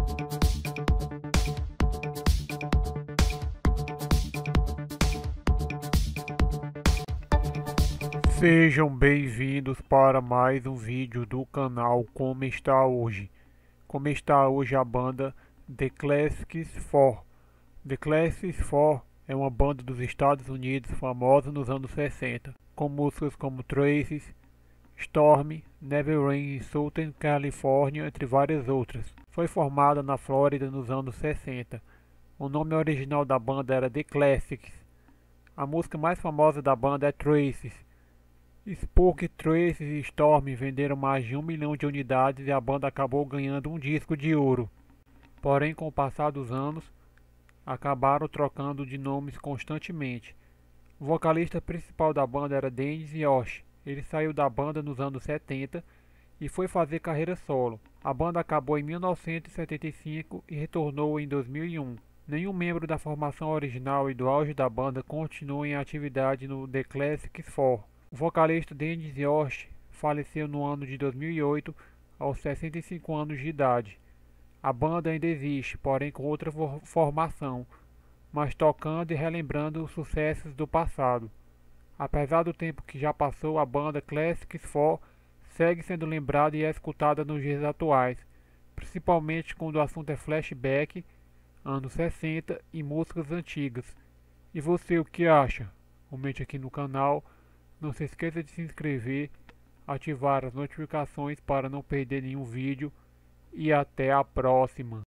Sejam bem-vindos para mais um vídeo do canal Como Está Hoje. Como está hoje a banda The Classics 4. The Classics 4 é uma banda dos Estados Unidos famosa nos anos 60, com músicas como Traces, Storm, Never Rain em Southern California, entre várias outras. Foi formada na Flórida nos anos 60. O nome original da banda era The Classics. A música mais famosa da banda é Traces. Spook, Traces e Storm venderam mais de 1 milhão de unidades e a banda acabou ganhando um disco de ouro. Porém, com o passar dos anos, acabaram trocando de nomes constantemente. O vocalista principal da banda era Dennis Yosh. Ele saiu da banda nos anos 70 e foi fazer carreira solo. A banda acabou em 1975 e retornou em 2001. Nenhum membro da formação original e do auge da banda continua em atividade no The Classics 4. O vocalista Dennis Yosh faleceu no ano de 2008, aos 65 anos de idade. A banda ainda existe, porém com outra formação, mas tocando e relembrando os sucessos do passado. Apesar do tempo que já passou, a banda Classics 4 segue sendo lembrada e é escutada nos dias atuais, principalmente quando o assunto é flashback, anos 60 e músicas antigas. E você, o que acha? Comente aqui no canal. Não se esqueça de se inscrever, ativar as notificações para não perder nenhum vídeo e até a próxima.